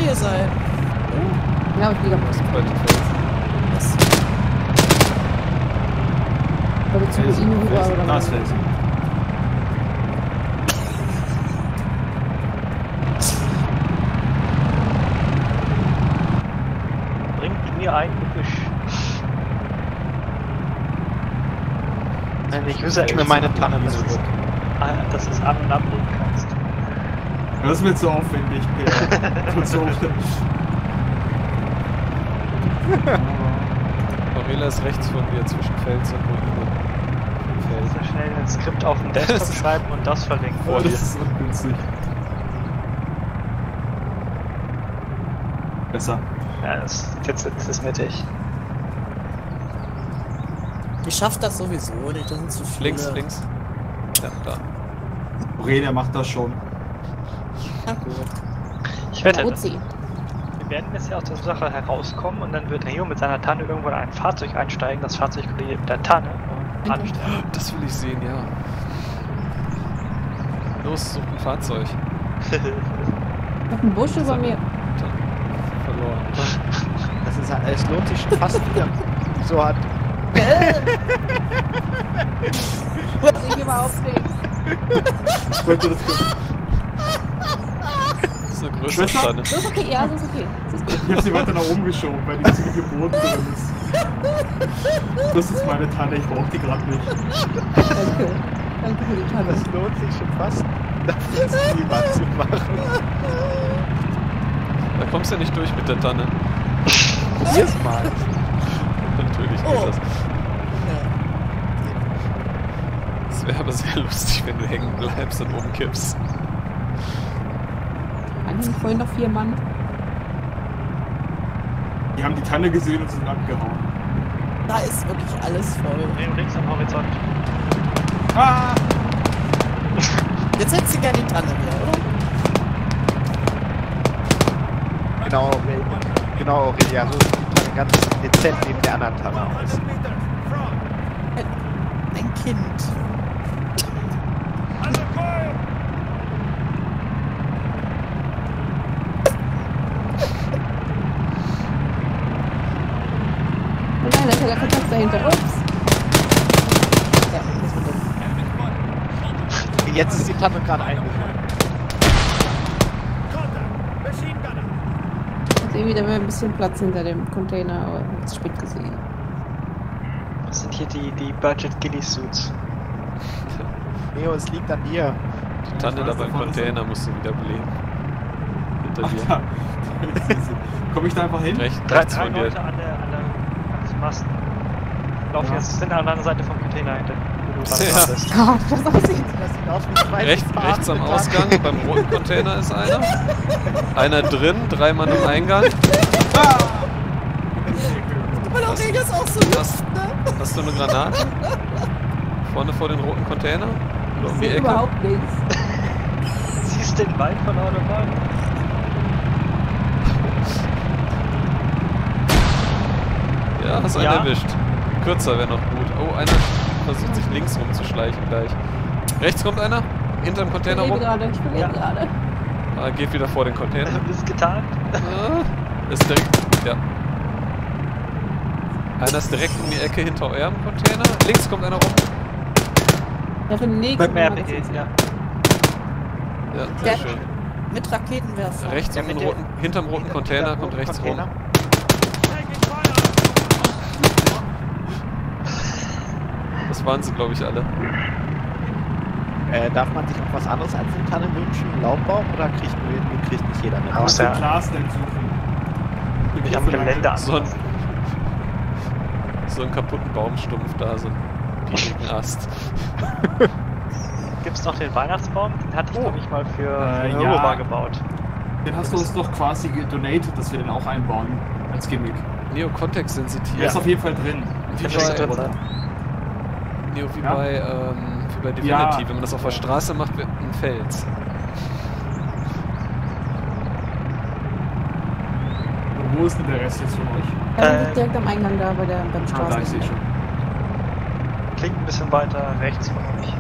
ihr seid. Ja, ich liege am Osten. Was? Oder zu Ihnen rüber oder Das was? Felsen. Bringt mir ein Gebüsch. Nein, ich wüsste mir meine Tanne, dass du es an- und ablegen kannst. Das ist mir zu aufwendig, Per. So. Aurela ist rechts von dir zwischen Fels und Ruine. So schnell ein Skript auf dem Desktop schreiben und das verlinken. Oh, das ist ungünstig. Besser. Ja, jetzt ist es mittig. Ich schaff das sowieso nicht, das sind zu viele. Links. Ja, da. Aurelia macht das schon. Na gut. Ich wette, Uzi. wir werden jetzt ja aus der Sache herauskommen und dann wird Rio mit seiner Tanne irgendwo in ein Fahrzeug einsteigen, das Fahrzeug kollidiert mit der Tanne und anstellen. Das will ich sehen, ja. Los, such ein Fahrzeug. Noch ein Busch über mir. Verloren. Das ist, es lohnt sich schon fast wieder. So hat. Muss ich überhaupt nicht. Ich wollte das Das ist eine größere Schwester? Stanne. Das ist okay, ja, das ist okay. Das ist gut. Ich hab sie weiter nach oben geschoben, weil die ziemliche Boden drin ist. Das ist meine Tanne, ich brauch die gerade nicht. Danke. Danke für die Tanne. Das lohnt sich schon fast, das niemand zu machen. Da kommst du ja nicht durch mit der Tanne. Probier's mal. Natürlich geht das. Es wäre aber sehr lustig, wenn du hängen bleibst und umkippst. Hatten vorhin noch 4 Mann. Die haben die Tanne gesehen und sind abgehauen. Da ist wirklich alles voll. Rio links am Horizont. Ah! Jetzt hättest du gerne die Tanne wieder, oder? Genau, Aurelia, so sieht die Tanne ganz dezent neben der anderen Tanne aus. Ein Kind. Oh nein, da ist ja der Kontakt dahinter. Ups. Ja, das war dumm. Jetzt ist die Tanne gerade eingeholt. Ich sehe wieder ein bisschen Platz hinter dem Container, aber ich hab's spät gesehen. Das sind hier die Budget Ghillie Suits. Neo, es liegt an dir. Die Tanne Ich da weiß, beim davon ist Container musst du wieder beleben. Hinter Ach dir. ja. Komm ich da einfach hin? Rechts Drei von dir. Leute an dem Masten. Laufen Ja. jetzt sind an der anderen Seite vom Container hinter. Wo du Ja. gerade bist. Gott, das aussieht. Das sieht aus wie ein Rechts am Ausgang, beim roten Container ist einer. Einer drin, 3 Mann im Eingang. Aber Aurelia ist auch so Was? lustig, ne? Hast du eine Granate? Vorne vor den roten Container? Oder um die Sieht Ecke? überhaupt nichts. Siehst den Wald von der Autobahn? Ja, hast einen Ja. erwischt. Kürzer wäre noch gut. Oh, einer versucht sich links rumzuschleichen gleich. Rechts kommt einer. Hinterm Ich Container überlebe rum. gerade, ich überlebe Ja. gerade. Ah, geht wieder vor den Container. Du bist getarnt. Ah, ist direkt. Ja. Einer ist direkt um die Ecke hinter eurem Container. Links kommt einer rum. Ja, René, Mehr guck mal, RPG, das ist- ja. Ja, sehr Der- schön. Mit Raketenwerfer. Rechts Ja, um mit den der- roten, hinterm roten Container kommt rechts rum. Das waren sie, glaube ich, alle. Darf man sich noch was anderes als eine Tanne wünschen? Einen Laubbaum oder kriegt nicht jeder eine? Aus Aus der- dem Glas denn suchen. Ich habe Gelände So ein, an. so einen kaputten Baumstumpf da, so einen pierigen Ast. Gibt's noch den Weihnachtsbaum? Den hatte ich, glaube ich, mal für Ja. Europa gebaut. Den hast du uns doch quasi gedonatet, dass wir den auch einbauen. Als Gimmick. Neo kontextsensitiv. Der ist auf jeden Fall drin. Wie Kann nicht so drin bei, sein. Neo, wie Ja. bei Divinity, Ja. wenn man das auf der Straße macht, wird ein Fels. Und wo ist denn der Rest jetzt von euch? Ja, liegt direkt am Eingang da beim Ah, da ich Straßen. sehe schon. Klingt ein bisschen weiter rechts von euch.